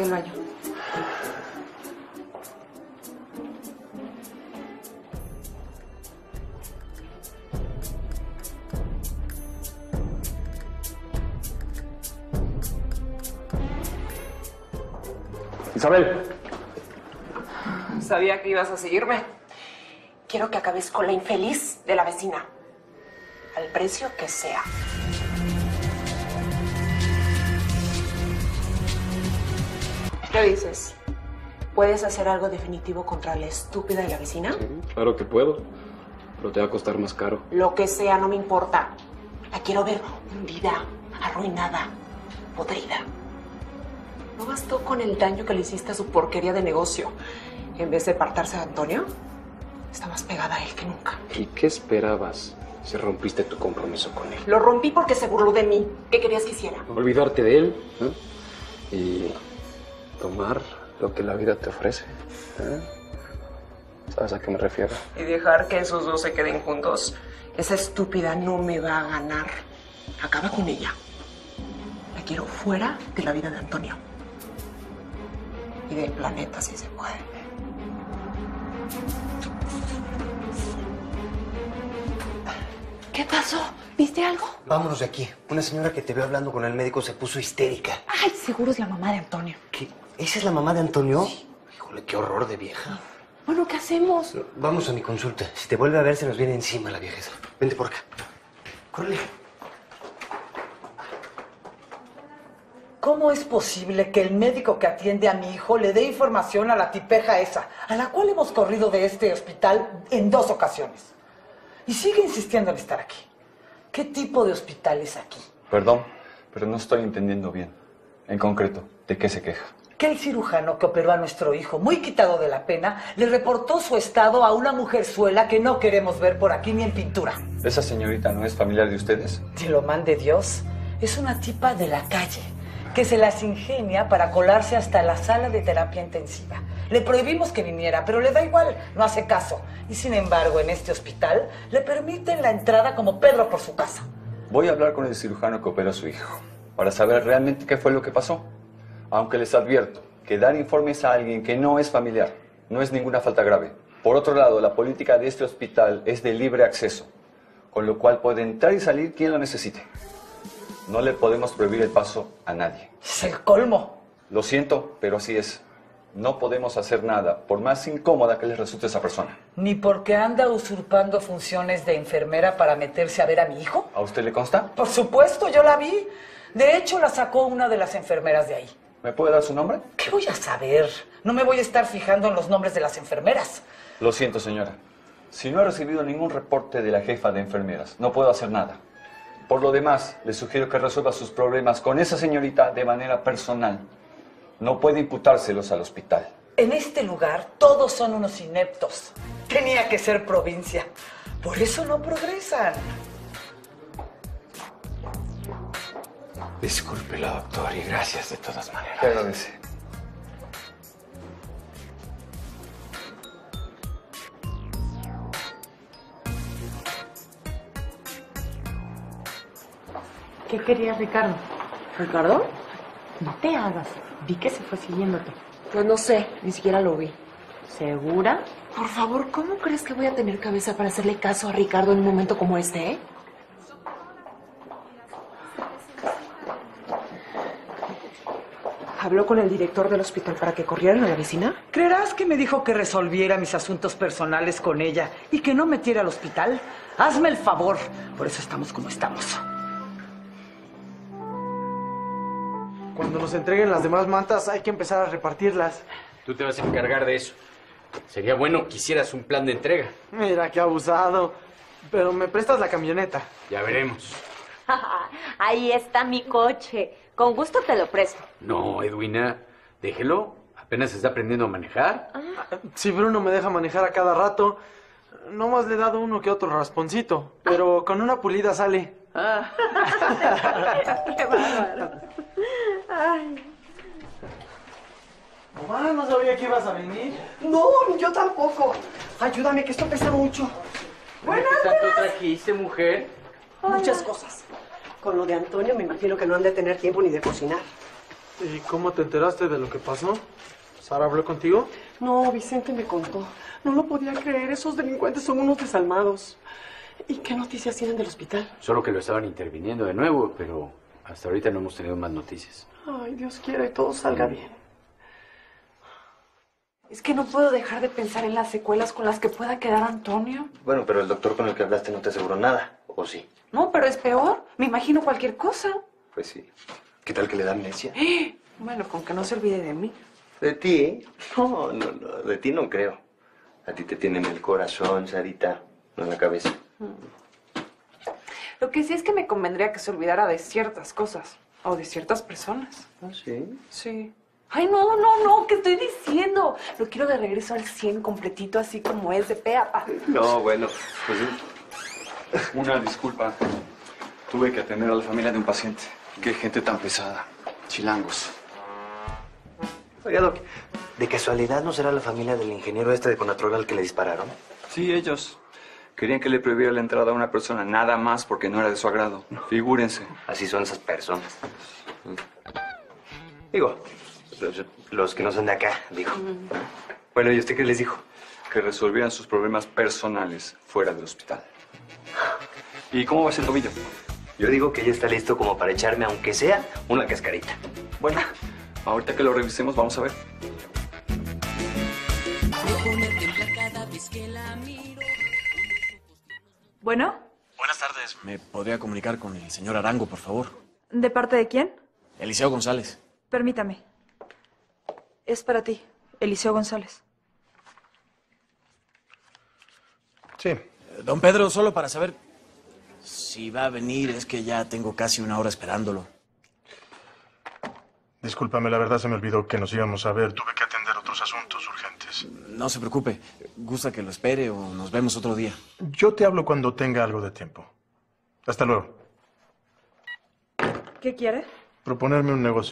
al baño. Isabel. Sabía que ibas a seguirme. Quiero que acabes con la infeliz de la vecina. Al precio que sea. ¿Qué dices? ¿Puedes hacer algo definitivo contra la estúpida de la vecina? Sí, claro que puedo. Pero te va a costar más caro. Lo que sea, no me importa. La quiero ver hundida, arruinada, podrida. ¿No bastó con el daño que le hiciste a su porquería de negocio? En vez de apartarse de Antonio, está más pegada a él que nunca. ¿Y qué esperabas si rompiste tu compromiso con él? Lo rompí porque se burló de mí. ¿Qué querías que hiciera? Olvidarte de él, ¿eh? Y tomar lo que la vida te ofrece, ¿eh? ¿Sabes a qué me refiero? Y dejar que esos dos se queden juntos. Esa estúpida no me va a ganar. Acaba con ella. La quiero fuera de la vida de Antonio. Y del planeta, si se puede. ¿Qué pasó? ¿Viste algo? Vámonos de aquí. Una señora que te veo hablando con el médico se puso histérica. Ay, seguro es la mamá de Antonio. ¿Qué? ¿Esa es la mamá de Antonio? Sí. Híjole, qué horror de vieja. Bueno, ¿qué hacemos? Vamos a mi consulta. Si te vuelve a ver, se nos viene encima la viejeza. Vente por acá. Córrele. ¿Cómo es posible que el médico que atiende a mi hijo le dé información a la tipeja esa, a la cual hemos corrido de este hospital en 2 ocasiones? Y sigue insistiendo en estar aquí. ¿Qué tipo de hospital es aquí? Perdón, pero no estoy entendiendo bien. En concreto, ¿de qué se queja? Que el cirujano que operó a nuestro hijo, muy quitado de la pena, le reportó su estado a una mujerzuela que no queremos ver por aquí ni en pintura. ¿Esa señorita no es familiar de ustedes? Si lo mande Dios, es una tipa de la calle que se las ingenia para colarse hasta la sala de terapia intensiva. Le prohibimos que viniera, pero le da igual, no hace caso. Y sin embargo, en este hospital le permiten la entrada como Pedro por su casa. Voy a hablar con el cirujano que operó a su hijo para saber realmente qué fue lo que pasó. Aunque les advierto que dar informes a alguien que no es familiar no es ninguna falta grave. Por otro lado, la política de este hospital es de libre acceso, con lo cual puede entrar y salir quien lo necesite. No le podemos prohibir el paso a nadie. Es el colmo. Lo siento, pero así es. No podemos hacer nada, por más incómoda que les resulte esa persona. Ni porque anda usurpando funciones de enfermera para meterse a ver a mi hijo. ¿A usted le consta? Por supuesto, yo la vi. De hecho, la sacó una de las enfermeras de ahí. ¿Me puede dar su nombre? ¿Qué voy a saber? No me voy a estar fijando en los nombres de las enfermeras. Lo siento, señora. Si no he recibido ningún reporte de la jefa de enfermeras, no puedo hacer nada. Por lo demás, le sugiero que resuelva sus problemas con esa señorita de manera personal. No puede imputárselos al hospital. En este lugar, todos son unos ineptos. Tenía que ser provincia. Por eso no progresan. Discúlpelo, doctor, y gracias de todas maneras. Te agradece. ¿Qué querías, Ricardo? ¿Ricardo? No te hagas. Vi que se fue siguiéndote. Pues no sé, ni siquiera lo vi. ¿Segura? Por favor, ¿cómo crees que voy a tener cabeza para hacerle caso a Ricardo en un momento como este, eh? ¿Habló con el director del hospital para que corrieran a la vecina? ¿Creerás que me dijo que resolviera mis asuntos personales con ella y que no metiera al hospital? Hazme el favor. Por eso estamos como estamos. Cuando nos entreguen las demás mantas hay que empezar a repartirlas. Tú te vas a encargar de eso. Sería bueno que hicieras un plan de entrega. Mira, qué abusado. Pero me prestas la camioneta. Ya veremos. Ahí está mi coche. Con gusto te lo presto. No, Edwina, déjelo. Apenas está aprendiendo a manejar. Si Bruno me deja manejar a cada rato, nomás le he dado uno que otro rasponcito. Pero con una pulida sale. Qué bárbaro. Ay. Mamá, no sabía que ibas a venir. No, yo tampoco. Ayúdame, que esto pesa mucho. ¿Qué tanto trajiste, mujer? Muchas cosas. Con lo de Antonio me imagino que no han de tener tiempo ni de cocinar. ¿Y cómo te enteraste de lo que pasó? ¿Sara habló contigo? No, Vicente me contó. No lo podía creer. Esos delincuentes son unos desalmados. ¿Y qué noticias tienen del hospital? Solo que lo estaban interviniendo de nuevo, pero hasta ahorita no hemos tenido más noticias. Ay, Dios quiera y todo salga bien. Es que no puedo dejar de pensar en las secuelas con las que pueda quedar Antonio. Bueno, pero el doctor con el que hablaste no te aseguró nada, ¿o sí? No, pero es peor. Me imagino cualquier cosa. Pues sí. ¿Qué tal que le da amnesia? Bueno, con que no se olvide de mí. ¿De ti? No, de ti no creo. A ti te tienen el corazón, Sarita, no en la cabeza. Lo que sí es que me convendría que se olvidara de ciertas cosas. O de ciertas personas. ¿Ah, sí? Sí. Ay, no, ¿qué estoy diciendo? Lo quiero de regreso al 100 completito, así como es, de pe a pa. No, bueno, pues... Una disculpa. Tuve que atender a la familia de un paciente. Qué gente tan pesada. Chilangos. Oiga, Doc, ¿de casualidad no será la familia del ingeniero este de Conatrol al que le dispararon? Sí, ellos. Querían que le prohibiera la entrada a una persona nada más porque no era de su agrado. Figúrense. Así son esas personas. Digo, los que no son de acá, digo. Bueno, ¿y usted qué les dijo? Que resolvieran sus problemas personales fuera del hospital. ¿Y cómo va ese tobillo? Yo digo que ya está listo como para echarme, aunque sea, una cascarita. Bueno, ahorita que lo revisemos, vamos a ver. Bueno, Buenas tardes. ¿Me podría comunicar con el señor Arango, por favor? ¿de parte de quién? Eliseo González. Permítame. Es para ti, Eliseo González. Sí. Don Pedro, solo para saber si va a venir, es que ya tengo casi una hora esperándolo. Discúlpame, la verdad se me olvidó que nos íbamos a ver. Tuve que atender otros asuntos urgentes. No se preocupe. ¿Gusta que lo espere o nos vemos otro día? Yo te hablo cuando tenga algo de tiempo. Hasta luego. ¿Qué quiere? Proponerme un negocio.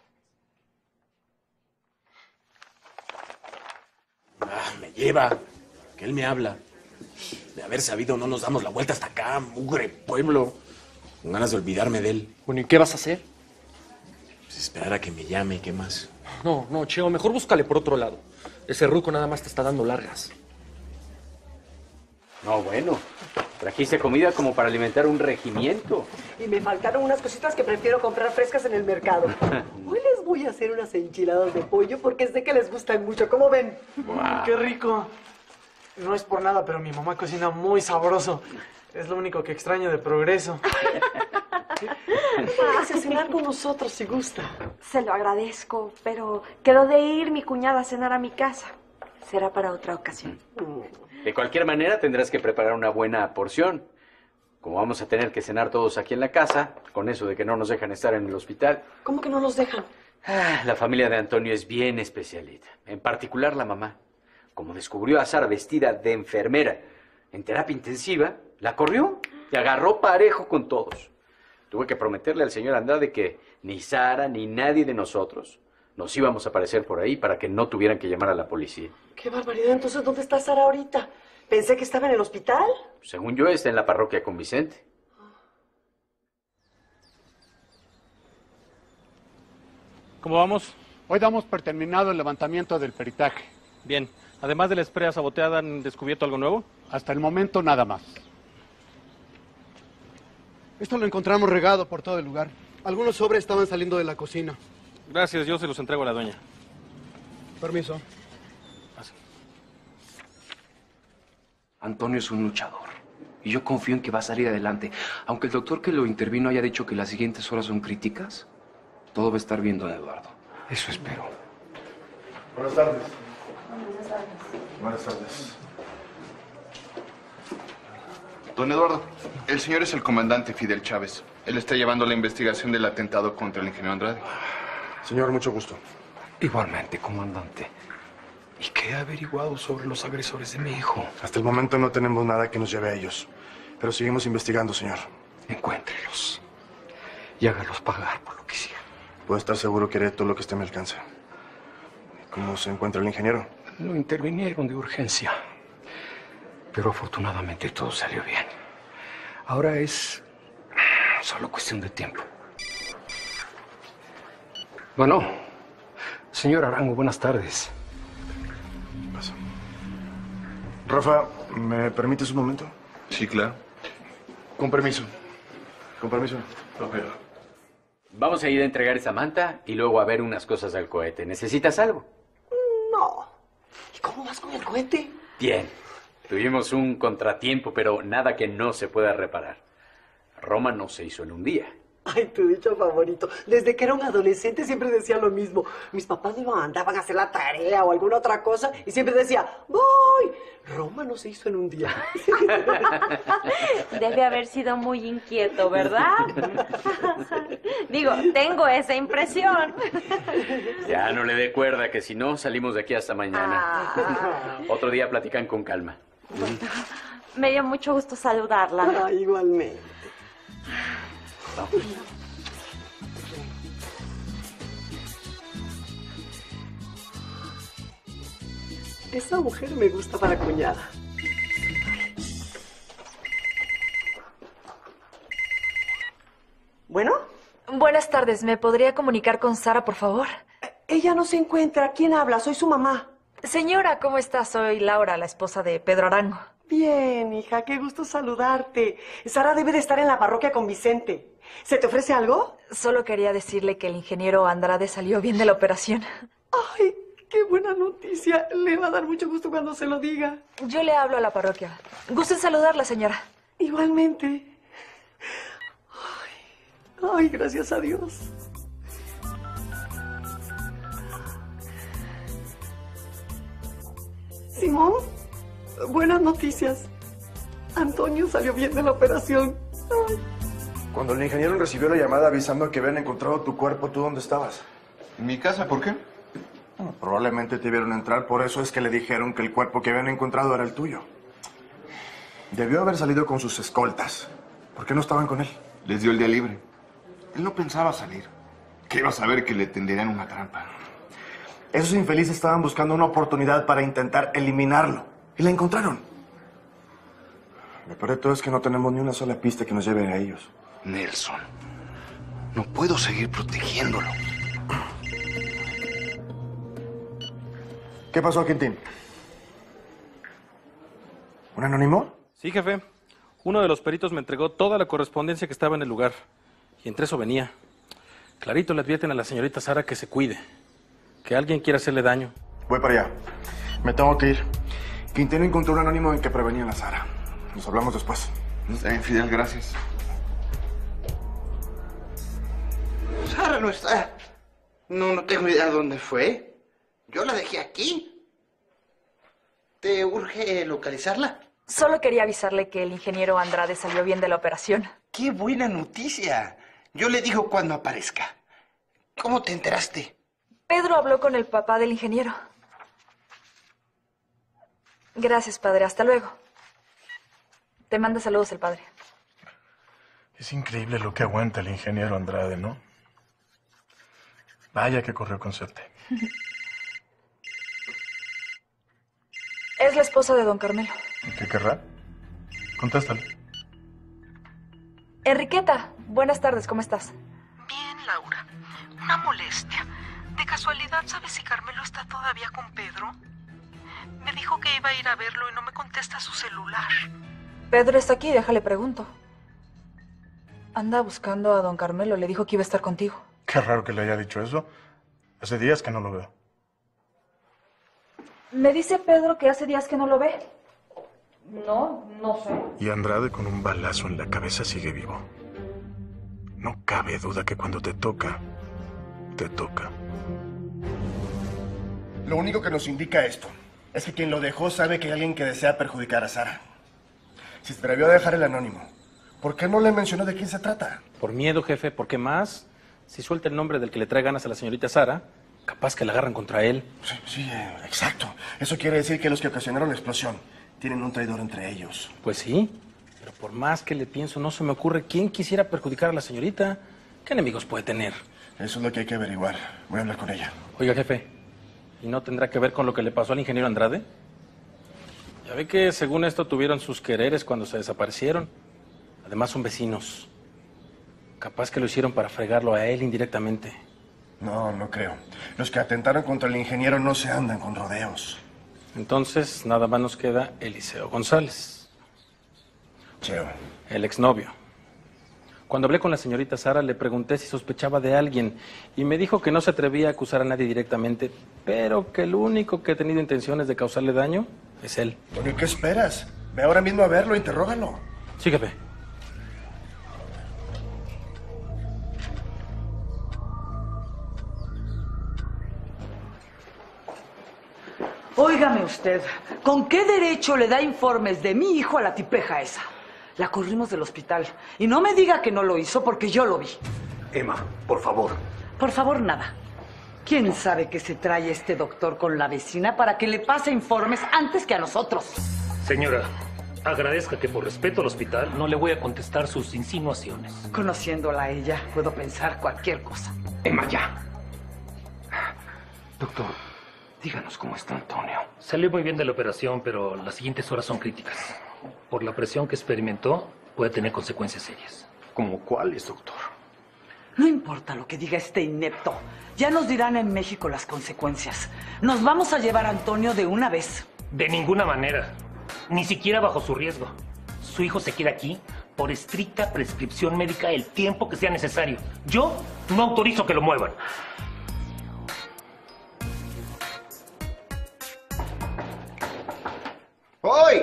Me lleva. Que él me habla. De haber sabido, no nos damos la vuelta hasta acá, mugre pueblo. Con ganas de olvidarme de él. Bueno, ¿y qué vas a hacer? Pues esperar a que me llame, ¿qué más? No, Cheo, mejor búscale por otro lado. Ese ruco nada más te está dando largas. No, bueno. Trajiste comida como para alimentar un regimiento. Y me faltaron unas cositas que prefiero comprar frescas en el mercado. Hoy les voy a hacer unas enchiladas de pollo porque sé que les gustan mucho. ¿Cómo ven? Wow. ¡Qué rico! No es por nada, pero mi mamá cocina muy sabroso. Es lo único que extraño de Progreso. Hágase a cenar con nosotros si gusta. Se lo agradezco, pero quedó de ir mi cuñada a cenar a mi casa. Será para otra ocasión. De cualquier manera, tendrás que preparar una buena porción. Como vamos a tener que cenar todos aquí en la casa, con eso de que no nos dejan estar en el hospital. ¿Cómo que no nos dejan? La familia de Antonio es bien especialita. En particular la mamá. Como descubrió a Sara vestida de enfermera en terapia intensiva, la corrió y agarró parejo con todos. Tuve que prometerle al señor Andrade que ni Sara ni nadie de nosotros nos íbamos a aparecer por ahí para que no tuvieran que llamar a la policía. ¡Qué barbaridad! Entonces, ¿dónde está Sara ahorita? Pensé que estaba en el hospital. Según yo, está en la parroquia con Vicente. ¿Cómo vamos? Hoy damos por terminado el levantamiento del peritaje. Bien. Además de la estrella saboteada, ¿han descubierto algo nuevo? Hasta el momento, nada más. Esto lo encontramos regado por todo el lugar. Algunos sobres estaban saliendo de la cocina. Gracias, yo se los entrego a la doña. Permiso. Antonio es un luchador. Y yo confío en que va a salir adelante. Aunque el doctor que lo intervino haya dicho que las siguientes horas son críticas, todo va a estar bien, don Eduardo. Eso espero. Buenas tardes. Buenas tardes. Don Eduardo, el señor es el comandante Fidel Chávez. Él está llevando la investigación del atentado contra el ingeniero Andrade. Señor, mucho gusto. Igualmente, comandante. ¿Y qué ha averiguado sobre los agresores de mi hijo? Hasta el momento no tenemos nada que nos lleve a ellos. Pero seguimos investigando, señor. Encuéntrelos. Y hágalos pagar por lo que hicieron. Puedo estar seguro que haré todo lo que esté a mi alcance. ¿Cómo se encuentra el ingeniero? Lo intervinieron de urgencia. Pero afortunadamente todo salió bien. Ahora es solo cuestión de tiempo. Bueno, señor Arango, buenas tardes. Pasa. Rafa, ¿me permites un momento? Sí, claro. Con permiso. Con permiso. Vamos a ir a entregar esa manta y luego a ver unas cosas al cohete. ¿Necesitas algo? No. ¿Y cómo vas con el cohete? Bien. Tuvimos un contratiempo, pero nada que no se pueda reparar. Roma no se hizo en un día. Ay, tu dicho favorito. Desde que era un adolescente siempre decía lo mismo. Mis papás me mandaban a hacer la tarea o alguna otra cosa y siempre decía, voy. Roma no se hizo en un día. Debe haber sido muy inquieto, ¿verdad? Digo, tengo esa impresión. Ya no le dé cuerda, que si no, salimos de aquí hasta mañana. Otro día platican con calma. Me dio mucho gusto saludarla. Ah, igualmente. Vamos. Esa mujer me gusta para cuñada. ¿Bueno? Buenas tardes. ¿Me podría comunicar con Sara, por favor? Ella no se encuentra. ¿Quién habla? Soy su mamá. Señora, ¿cómo está? Soy Laura, la esposa de Pedro Arango. Bien, hija. Qué gusto saludarte. Sara debe de estar en la parroquia con Vicente. ¿Se te ofrece algo? Solo quería decirle que el ingeniero Andrade salió bien de la operación. ¡Ay, qué buena noticia! Le va a dar mucho gusto cuando se lo diga. Yo le hablo a la parroquia. Gusto en saludarla, señora. Igualmente. Ay, gracias a Dios. Simón, buenas noticias. Antonio salió bien de la operación. Ay. Cuando el ingeniero recibió la llamada avisando que habían encontrado tu cuerpo, ¿tú dónde estabas? ¿En mi casa? ¿Por qué? Bueno, probablemente te vieron entrar, por eso es que le dijeron que el cuerpo que habían encontrado era el tuyo. Debió haber salido con sus escoltas. ¿Por qué no estaban con él? Les dio el día libre. Él no pensaba salir. ¿Qué iba a saber que le tenderían una trampa? Esos infelices estaban buscando una oportunidad para intentar eliminarlo. Y la encontraron. Lo peor de todo es que no tenemos ni una sola pista que nos lleve a ellos. Nelson, no puedo seguir protegiéndolo. ¿Qué pasó, Quintín? ¿Un anónimo? Sí, jefe. Uno de los peritos me entregó toda la correspondencia que estaba en el lugar. Y entre eso venía. Clarito le advierten a la señorita Sara que se cuide. Que alguien quiera hacerle daño. Voy para allá. Me tengo que ir. Quintín encontró un anónimo en que prevenía a la Sara. Nos hablamos después. Está bien, Fidel, gracias. Sara no está. No tengo idea dónde fue. Yo la dejé aquí. ¿Te urge localizarla? Solo quería avisarle que el ingeniero Andrade salió bien de la operación. ¡Qué buena noticia! Yo le digo cuando aparezca. ¿Cómo te enteraste? Pedro habló con el papá del ingeniero. Gracias, padre. Hasta luego. Te manda saludos el padre. Es increíble lo que aguanta el ingeniero Andrade, ¿no? Vaya que corrió con suerte. Es la esposa de don Carmelo. ¿Qué querrá? Contéstale. Enriqueta, buenas tardes, ¿cómo estás? Bien, Laura. Una molestia. ¿De casualidad sabes si Carmelo está todavía con Pedro? Me dijo que iba a ir a verlo y no me contesta su celular. Pedro está aquí, déjale pregunto. Anda buscando a don Carmelo, le dijo que iba a estar contigo. Qué raro que le haya dicho eso. Hace días que no lo veo. Me dice Pedro que hace días que no lo ve. No sé. Y Andrade con un balazo en la cabeza sigue vivo. No cabe duda que cuando te toca, te toca. Lo único que nos indica esto es que quien lo dejó sabe que hay alguien que desea perjudicar a Sara. Si se atrevió a dejar el anónimo, ¿por qué no le mencionó de quién se trata? Por miedo, jefe, ¿por qué más? Si suelta el nombre del que le trae ganas a la señorita Sara, capaz que la agarran contra él. Sí, exacto. Eso quiere decir que los que ocasionaron la explosión tienen un traidor entre ellos. Pues sí, pero por más que le pienso, no se me ocurre quién quisiera perjudicar a la señorita. ¿Qué enemigos puede tener? Eso es lo que hay que averiguar. Voy a hablar con ella. Oiga, jefe, ¿y no tendrá que ver con lo que le pasó al ingeniero Andrade? Ya ve que según esto tuvieron sus quereres cuando se desaparecieron. Además son vecinos. Capaz que lo hicieron para fregarlo a él indirectamente. No, no creo. Los que atentaron contra el ingeniero no se andan con rodeos. Entonces, nada más nos queda Eliseo González. Cheo. El exnovio. Cuando hablé con la señorita Sara, le pregunté si sospechaba de alguien y me dijo que no se atrevía a acusar a nadie directamente, pero que el único que ha tenido intenciones de causarle daño es él. Bueno, ¿y qué esperas? Ve ahora mismo a verlo, interrógalo. Sí, jefe. Óigame usted, ¿con qué derecho le da informes de mi hijo a la tipeja esa? La corrimos del hospital. Y no me diga que no lo hizo porque yo lo vi. Emma, por favor. Por favor, nada. ¿Quién sabe qué se trae este doctor con la vecina para que le pase informes antes que a nosotros? Señora, agradezca que por respeto al hospital no le voy a contestar sus insinuaciones. Conociéndola a ella, puedo pensar cualquier cosa. Emma, ya. Doctor, díganos cómo está Antonio. Salió muy bien de la operación, pero las siguientes horas son críticas. Por la presión que experimentó, puede tener consecuencias serias. ¿Cómo cuáles, doctor? No importa lo que diga este inepto. Ya nos dirán en México las consecuencias. Nos vamos a llevar a Antonio de una vez. De ninguna manera. Ni siquiera bajo su riesgo. Su hijo se queda aquí por estricta prescripción médica el tiempo que sea necesario. Yo no autorizo que lo muevan. ¡Hoy!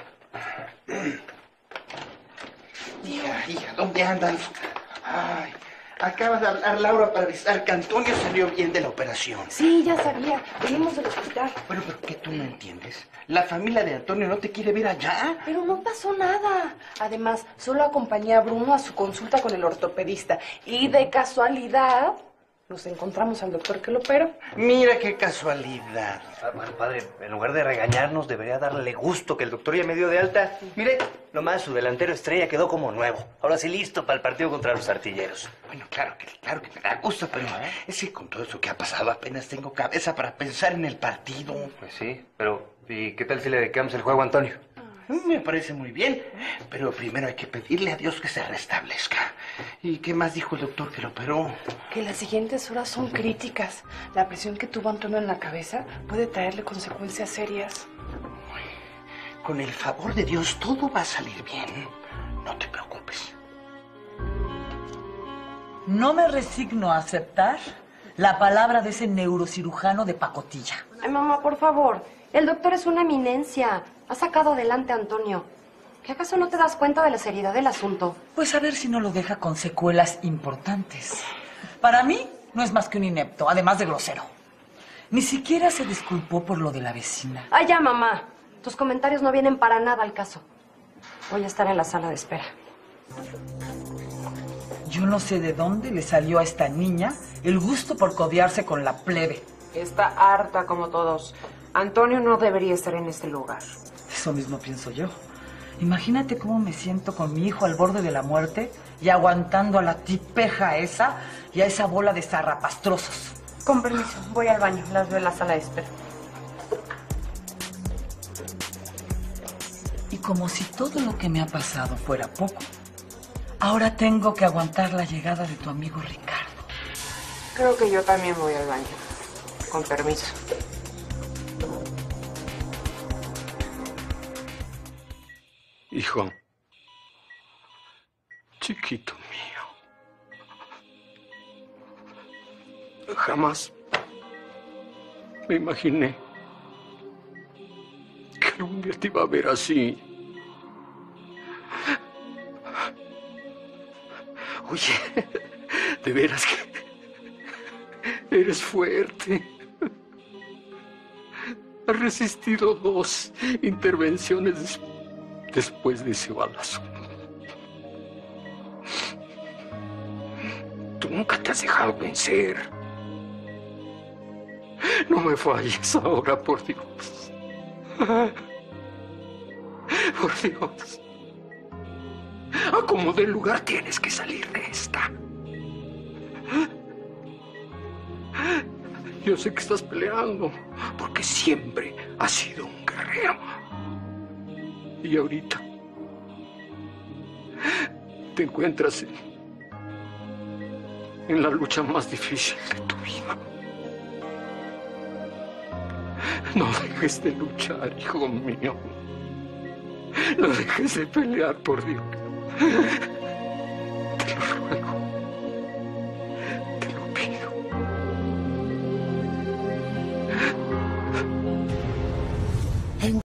Hija, ¿dónde andan? Ay, acaba de hablar Laura para avisar que Antonio salió bien de la operación. Sí, ya sabía. Venimos del hospital. Bueno, pero ¿qué tú no entiendes? La familia de Antonio no te quiere ver allá. Pero no pasó nada. Además, solo acompañé a Bruno a su consulta con el ortopedista. Y de casualidad, nos encontramos al doctor que lo operó. Mira qué casualidad. Bueno, padre, en lugar de regañarnos, debería darle gusto que el doctor ya me dio de alta. Mire, nomás su delantero estrella quedó como nuevo. Ahora sí listo para el partido contra los artilleros. Bueno, claro que me da gusto, pero es que con todo eso que ha pasado apenas tengo cabeza para pensar en el partido. Pues sí, pero ¿y qué tal si le dedicamos el juego a Antonio? Me parece muy bien, pero primero hay que pedirle a Dios que se restablezca. ¿Y qué más dijo el doctor que lo operó? Que las siguientes horas son críticas. La presión que tuvo Antonio en la cabeza puede traerle consecuencias serias. Con el favor de Dios todo va a salir bien. No te preocupes. No me resigno a aceptar la palabra de ese neurocirujano de pacotilla. Ay, mamá, por favor. El doctor es una eminencia. Ha sacado adelante a Antonio. ¿Qué acaso no te das cuenta de la seriedad del asunto? Pues a ver si no lo deja con secuelas importantes. Para mí no es más que un inepto, además de grosero. Ni siquiera se disculpó por lo de la vecina. Ay, ya, mamá. Tus comentarios no vienen para nada al caso. Voy a estar en la sala de espera. Yo no sé de dónde le salió a esta niña el gusto por codearse con la plebe. Está harta como todos. Antonio no debería estar en este lugar. Eso mismo pienso yo. Imagínate cómo me siento con mi hijo al borde de la muerte y aguantando a la tipeja esa y a esa bola de zarrapastrosos. Con permiso, voy al baño. Las veo en la sala de espera. Y como si todo lo que me ha pasado fuera poco, ahora tengo que aguantar la llegada de tu amigo Ricardo. Creo que yo también voy al baño. Con permiso. Hijo, chiquito mío, jamás me imaginé que algún día te iba a ver así. Oye, de veras que eres fuerte. Has resistido 2 intervenciones después de ese balazo. Tú nunca te has dejado vencer. No me falles ahora, por Dios. Por Dios. A como del lugar tienes que salir de esta. Yo sé que estás peleando, porque siempre has sido un guerrero. Y ahorita te encuentras en la lucha más difícil de tu vida. No dejes de luchar, hijo mío. No dejes de pelear, por Dios. Te lo ruego.